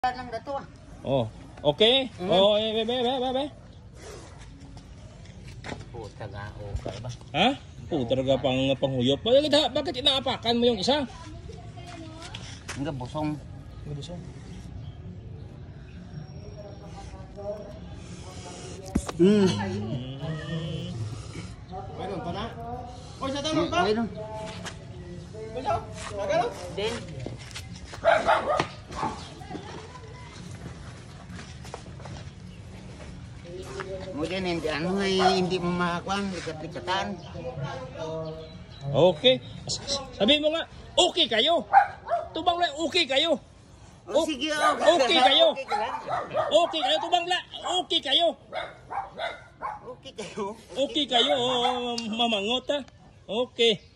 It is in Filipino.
Lang dato ah. Oh, okay. Oh, be. Puta nga, okay ba? Ha? Talaga panghuyop. Bakit inaapakan mo yung isa? Enggak bosong. Mayroon pa na? O, sa tanong pa? Mayroon. Din. Kemudian hindi mo makakuha, likat-likatan. Okay. Sabi mo nga, okay kayo. Tubang lang, okay kayo. Sige, Okay kayo. Okay ka lang. Okay kayo, tubang lang. Okay kayo. Okay kayo. Okay kayo, mamangot ha. Okay.